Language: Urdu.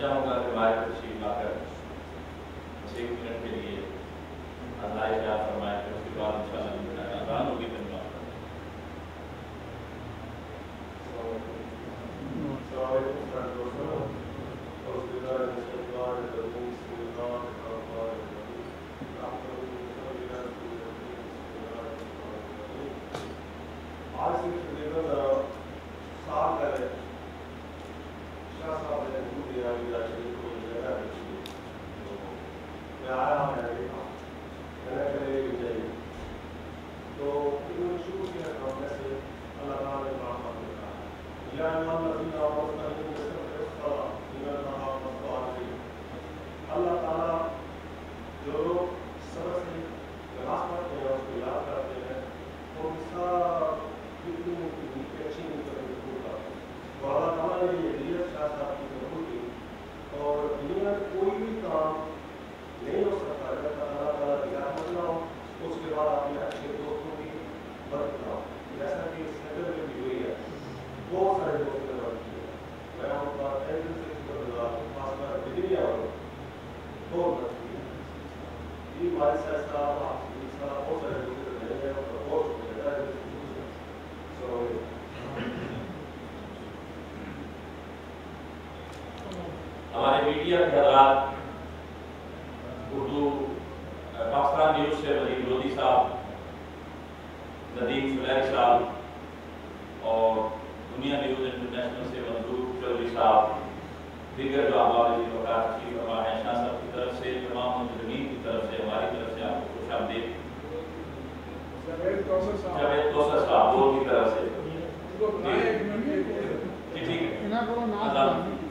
چاہوں گا کہ بھائی تشریف لا کر 1 منٹ کے لیے اللہ کیا فرمائے، پھر اس کے بعد انشاءاللہ اذان ہوگی پھر بات ہمارے میڈیا کے حضرات، اردو پاکستان نیوز سے وزیر لودھی صاحب، ندیم سلیری صاحب، اور دنیا نیوز انٹرنیشنل سے منظور چودھری صاحب، دیگر جو احباب عزیز وقار تشریف فرما ہیں، شاہ صاحب کی طرف سے، تمام منتظمین کی طرف سے، ہماری طرف سے آپ کو خوش آمدید۔ جاوید کوثر صاحب کی طرف سے ٹھیک ہے۔